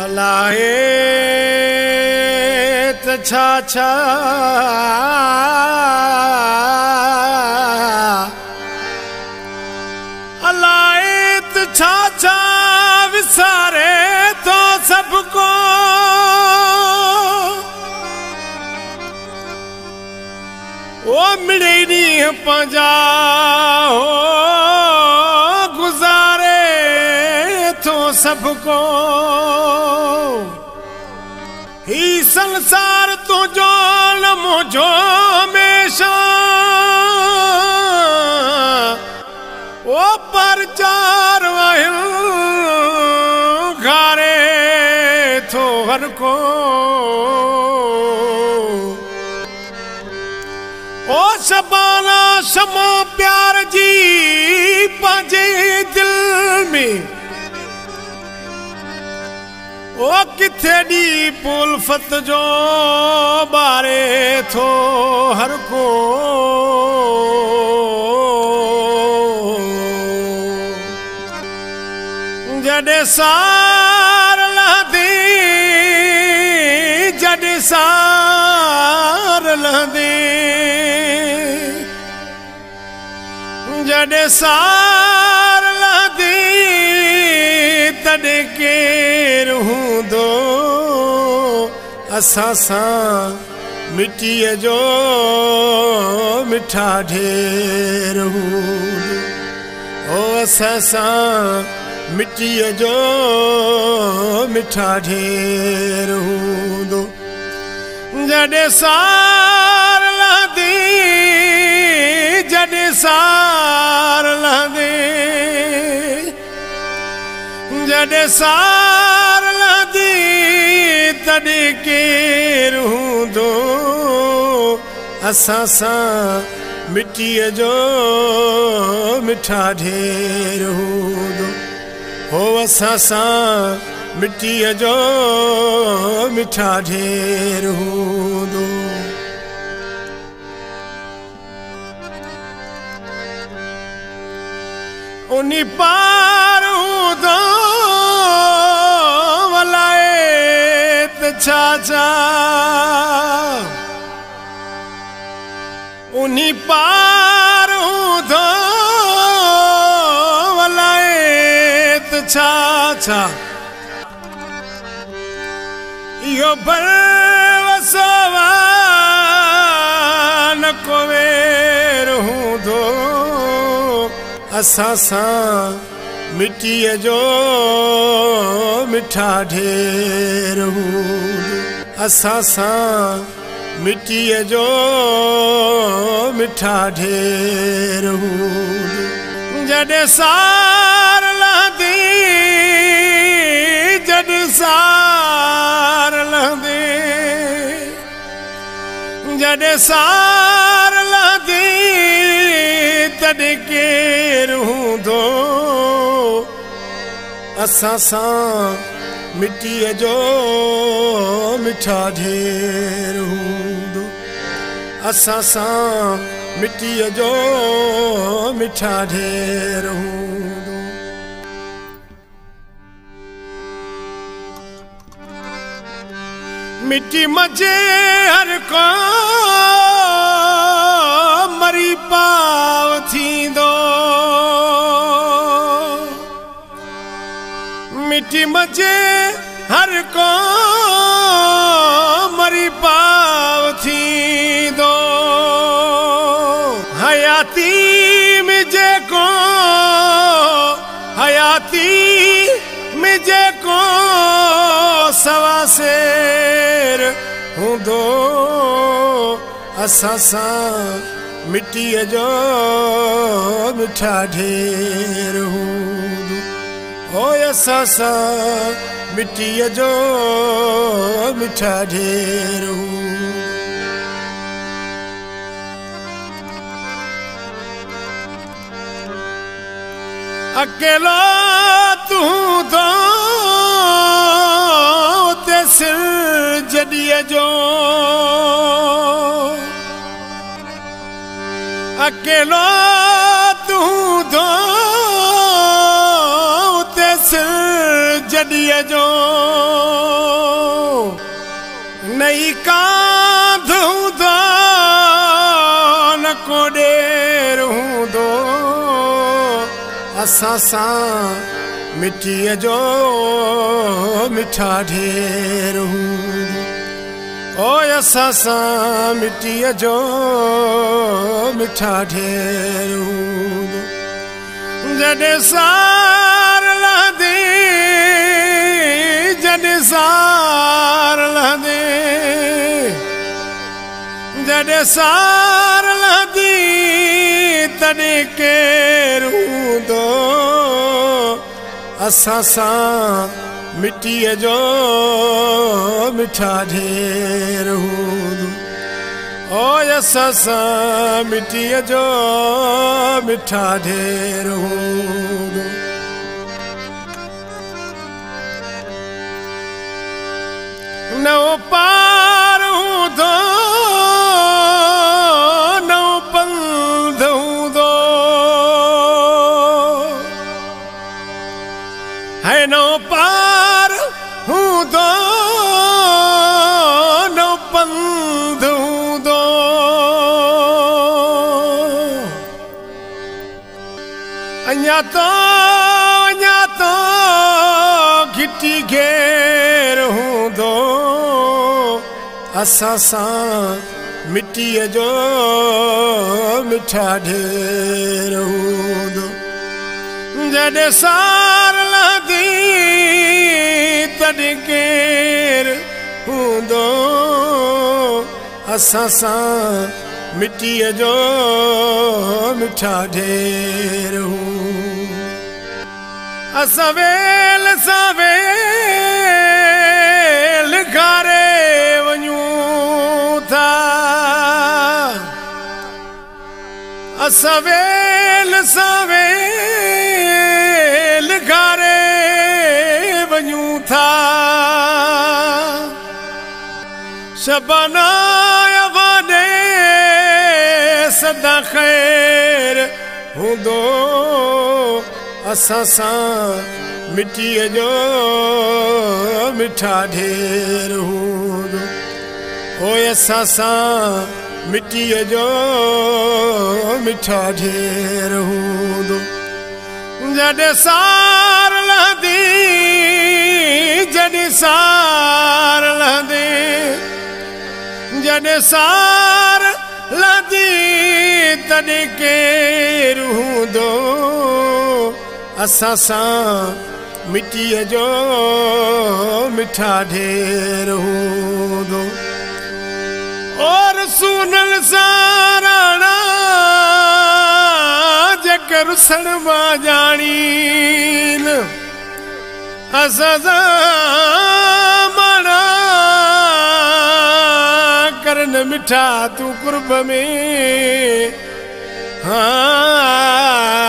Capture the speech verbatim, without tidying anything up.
अलाए त छा छा अलाए त छा छा विसारे तो सबको ओ मिले नी पंजा हो गुजारे तो सबको ही संसार तुझो न मुझो हमेशा ओ पर चार वाहिल घारे थो हर को ओ शबाना शमा प्यार जी पांजे दिल में ओ किथे दी पुलफत जो बारे थो हर को जडे सार लहंदी जडे सार लहंदी जडे सार लहंदी तडे केर हूंदो असां सां मिट्टीअ जो मिठा ढेर हूंदो ओ असां सां मिट्टीअ जो मिठा ढेर हूंदो जडे सार लहंदी जडे सार लहंदी जडे सार लहंदी तडे केर हूंदो असां सां मिट्टीअ जो मिठा ढेर हूंदो हो असां सां मिट्टीअ जो मिठा ढेर हूंदो उन्हीं पार हूंदो वलाए त छा छा उन्हीं पार हूंदो वलाए त छा छा इहो भरवसो न कोवेर हूंदो असां सां मिट्टीअ जो मिठा ढेर हूंदो असां सां मिट्टीअ जो मिठा ढेर हूंदो जडे सार लहंदी जडे सार लहंदी जडे सार लहंदी तडे केर हूंदो असां सां मिट्टीअ जो मिठा ढेर हूंदो असां सां मिट्टीअ जो मिठा ढेर हूंदो मिट्टी मजे हर को मरी पाव थींदो मिट्टी मजे हर को मरी पाव थींदो हयाती में जेको हयाती में जेको सवा शेर हूंदो असां सां मिट्टीअ जो मिठा ढेर हूंदो ओ असां सां मिट्टीअ जो मिठा ढेर हूंदो अकेलो तू तो ते सिर जॾीअ जो अकेलो तू तो ते सिर जॾीअ जो नई कांध हूंदो न को ॾेर हूंदो असां सां मिटीअ जो मिठा ढेर हूंदो ओए असां सां मिटीअ जो मिठा ढेर हूंदो जॾहिं सार लहंदी जॾहिं सार लहंदी जॾहिं सार लहंदी तॾहिं केरु हूंदो असां सां मिटीअ जो मिठा ढेर हूंदो ओए असां सां मिटीअ जो मिठा ढेर हूंदो नओ पार हूंदो नओ पंध हूंदो है नओ पार हूंदो नओ पंध हूंदो अञा तो अञा तो घिटी घेर हूंदो असां सां मिटीअ जो मिठा ढेर हूंदो जॾहिं सार लहंदी तॾहिं केरु हूंदो असां सां मिटीअ जो मिठा ढेर हूंदो असां वेल सां वेल घारे वञूं था असां वेल सां वेल घारे वञूं था शबाना वॾे सदा ख़ैर हूंदो असां सां मिटीअ जो मिठा ढेर हूंदो ओए असां सां मिटीअ जो मिठा ढेर हूंदो जॾहिं सार लहंदी जॾहिं सार लहंदी जॾहिं सार लहंदी तॾहिं केरु हूंदो असां सां मिटीअ जो मिठा ढेर हूंदो और सुनल साराणा जेकर रुसण मां ॼाणीन असां माणा करन मिठा तूं कुर्ब में हाँ